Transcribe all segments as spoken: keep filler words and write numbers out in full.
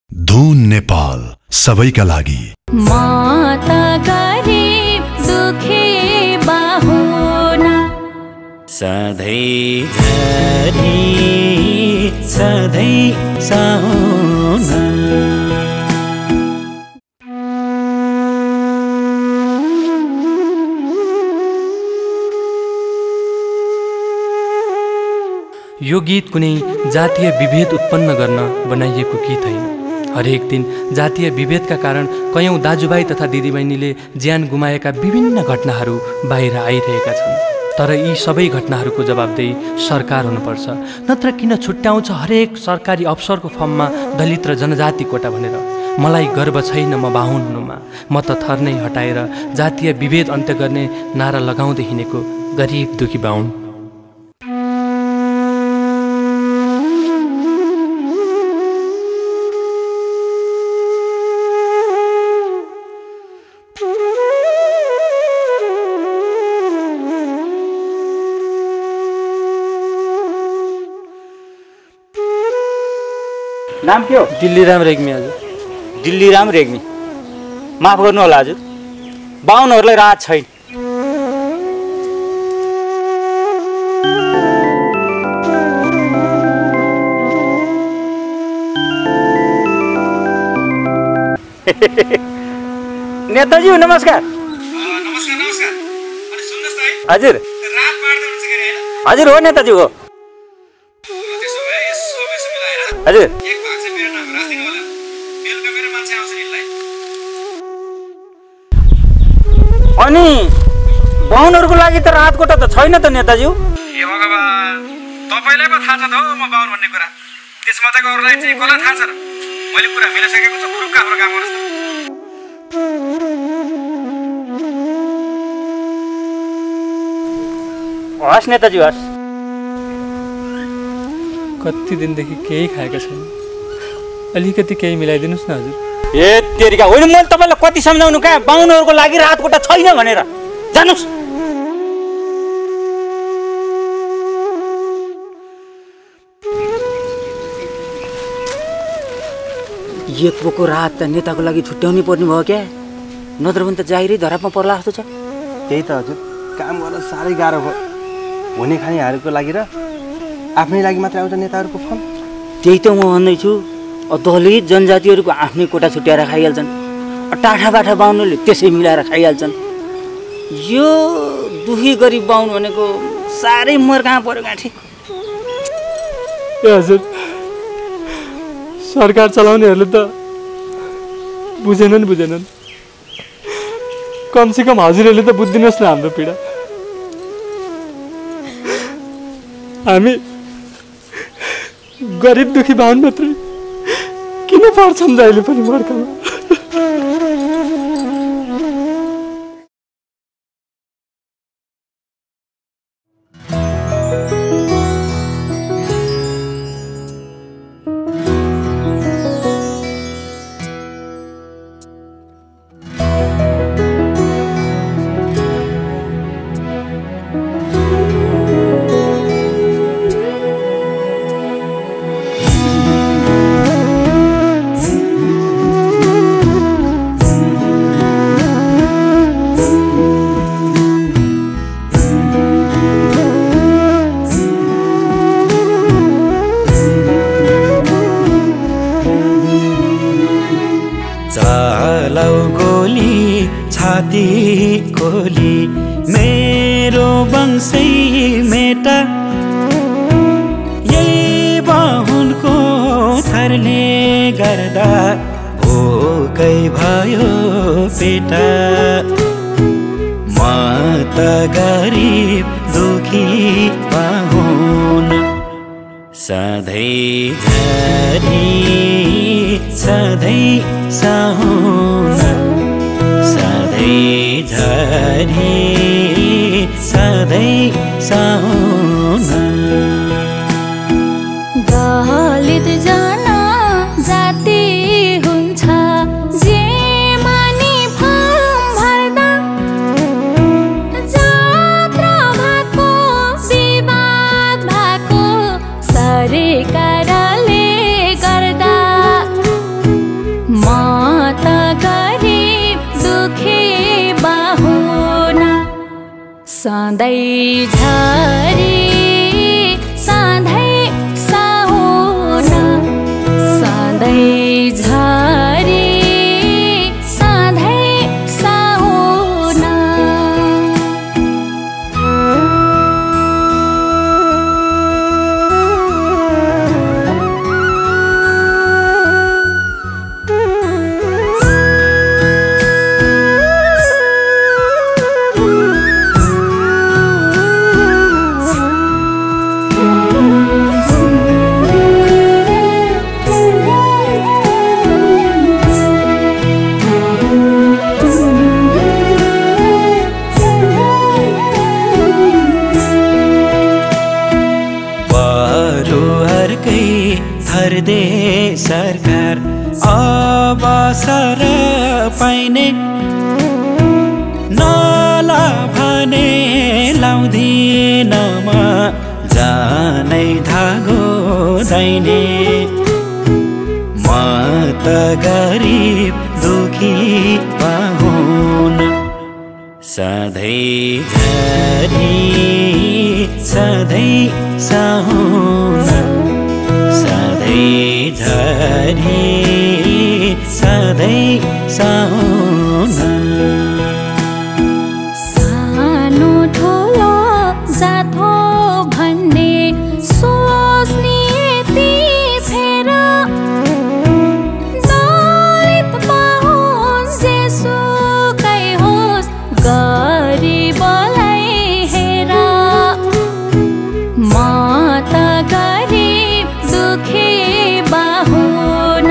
धुन नेपाल सबैका लागि। माता गरिब दुखी बाहुना सधैँ झरी सधैँ साहुना। यो गीत कुनै जातीय विभेद उत्पन्न गर्न बनाइएको गीत होइन। हरेक दिन जातीय विभेदका कारण कयौं दाजुभाइ तथा दिदीबहिनीले ज्यान गुमाएका विभिन्न घटनाहरू बाहिर आइरहेका छन्। तर यी सबै घटनाहरूको जवाबदेही सरकार हुनुपर्छ। नत्र किन छुट्याउँछ हरेक सरकारी अफसरको फर्ममा दलित र जनजाति कोटा भनेर। मलाई गर्व छैन म बाहुन हुनुमा। म त थर नै हटाएर जातीय विभेद अन्त्य गर्ने नारा लगाउँदै हिँडेको गरिब दुखी बाहुन। नाम के हो? दिल्लीराम रेग्मी। हजुर दिल्लीराम रेग्मी। माफ गर्नु होला हजुर, बाहुनहरूलाई राहत छैन। नेताजी नमस्कार। नमस्कार नमस्कार। अनि सुन्नुस् न है, हजुर रात बाड्दै हुन्छ के हैन? हजुर हो नेताजी हो। त्यसो भए यसो बेसो मिलाएर हजुर एक भाग चाहिँ मेरो नाम राखिदिनु होला। बेलुका मेरो मान्छे आउँछ नि। अनि बाहुनहरूको लागि त राहत कोटा त छैन त नेताजी। हे भगवान, तपाईलाई पो थाहा छ त हो म बाहुन भन्ने कुरा। त्यसमा चाहिँ अरूलाई चाहिँ कसलाई थाहा छ र? मैले कुरा मिलाइसकेको छु, पुरुखका हाम्रो काम गर्नुस् त। हस् नेताजी हस्। कति दिनदेखि केही खाएका छैन, अलिकति केही मिलाइदिनुहोस् न हजुर। ए तेरिका होइन, मैले तपाईँलाई कति सम्झाउनु कहाँ बाहुनहरूको लागि राहत कोटा छैन भनेर। जानुस्। एक पोको राहत त नेताको लागि छुट्याउनै पर्ने भयो क्या? नत्र भने त जाहिरै धरापमा पर्ला जस्तो छ। त्यही त हजुर, काम गर्न साह्रै गाह्रो भयो। हुने खानेहरूको लागि र आफ्नै लागि मात्रै आउँछ नेताहरूको फर्म। त्यही त म भन्दैछु, दलित जनजातिहरूको आफ्नै कोटा छुट्याएर खाइहाल्छन्। टाठा बाठा बाहुनहरूले त्यसै मिलाएर खाइहाल्छन्। यो दुखी गरिब बाहुन भनेको साह्रै मर कहाँ पर्यो गाँठी। ए हजुर, सरकार चलाउनेहरूले त बुझेनन् बुझेनन् कमसेकम हजुरहरूले त बुझिदिनुहोस् न हाम्रो पीडा। हामी गरिब दुखी बाहुन मात्रै किन पर्छन् जहिले पनि मर्कामा। खोली मेरो वंशै मेटा, यही बाहुनको थरले गर्दा भोकै भयो पेटा। म त गरिब दुखी बाहुन सधैँ झरी सधैँ साहुना। सधैँ झरी सधैँ साहुना। दलित जनजाति हुन्छ जे मानि फर्म भर्दा जात्रा भएको विवाद भएको सरकारले गर्दा सधैँ झरी सधैँ साहुन सधैँ झरी सधैँ साहुन दे सरकार अवसर पाइने नला भने लाउँदिन म जानै धागो दैने म त गरिब दुखी पाहुन सधैँ झरी सधैँ साहुन सधैँ झरी सधैँ साहुन सानो ठुलो जात हो भन्ने सोच्ने ती फेर दलित पाहुन जेसुकै होस् गरिबलाई हेर म त गरिब दुखी बाहुन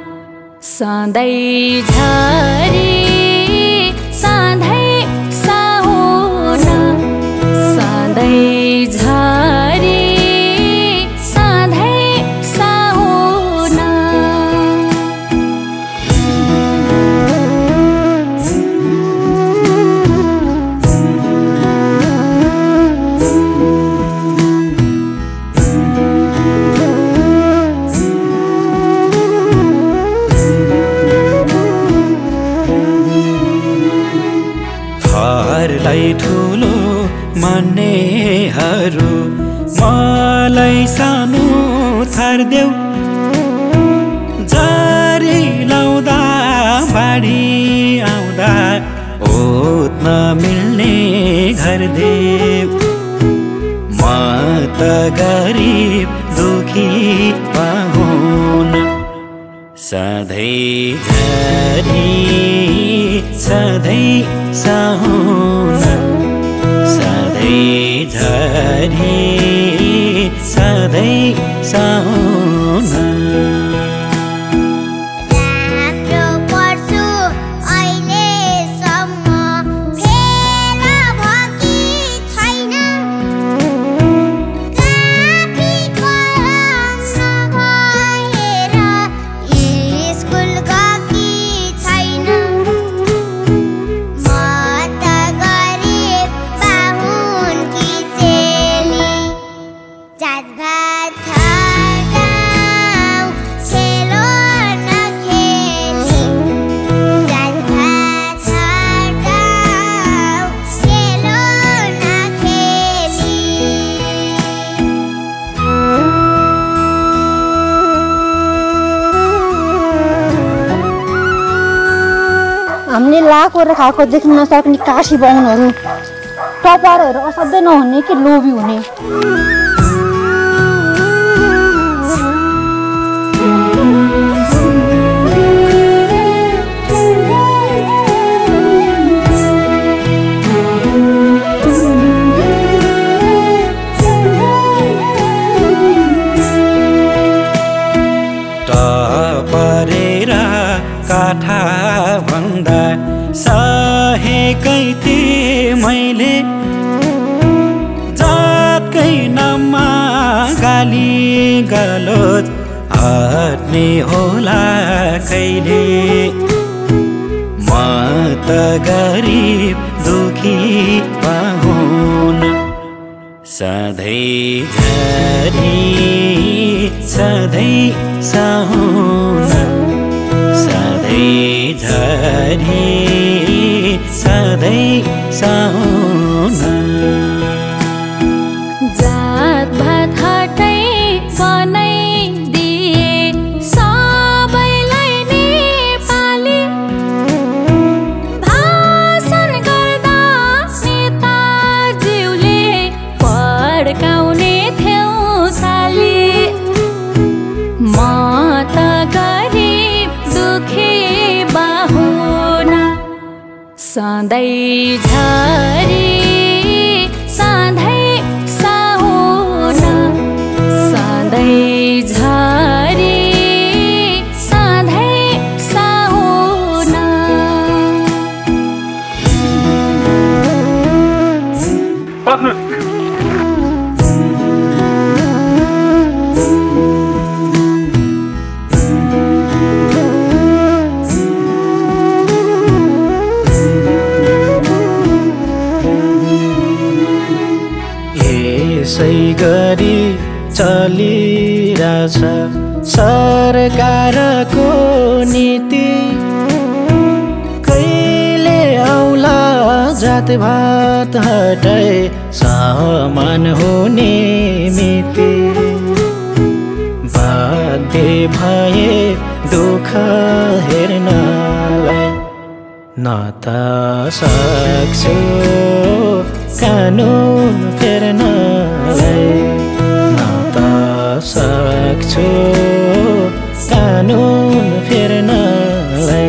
सधैँ झरी सधैँ साहुन सधैँ झरी सधैँ साहुन थरलाई ठुलो मान्नेहरू मलाई सानो थर देऊ जारी लाउँदा बाढी आउँदा ओत्न मिल्ने घर देऊ म त गरिब दुखी पाहुन सधैँ झरी सधैँ साहुन सधैँ झरी सधैँ साहुन हामीले लाखोर खाएको देख्न नसक्ने काशी बाहुनहरू टपरहरू असाध्यै नहुने कि लोभी हुने टपरेरा काठा भन्दा सहेकै थिएँ मैले जातकै नाममा गाली गलोच हट्ने होला कहिले म त गरिब दुखी पाहुन सधैँ झरी सधैँ साहुन सधैँ झरी सधैँ साहुन सधैँ झरी सधैँ साहुना सधैँ झरी सधैँ साहुना यसै गरी चलिरहेछ सरकारको नीति कहिले आउला जातभात हटाए समान हुने मिति बाध्य भए दुःख हेर्नलाई न त सक्छु कानुन फेर्नलाई न त सक्छु कानुन फेर्नलाई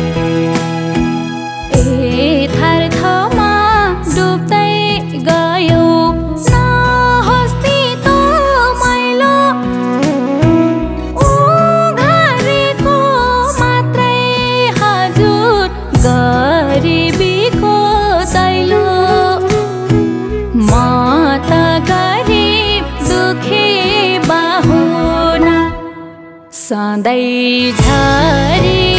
ए थरथमा डुब्दै गयो नहोस् त मैलो उघारेको मात्रै हजुर गरिबीको दैलो म त गरिब दुखी बाहुना सधैँ झरी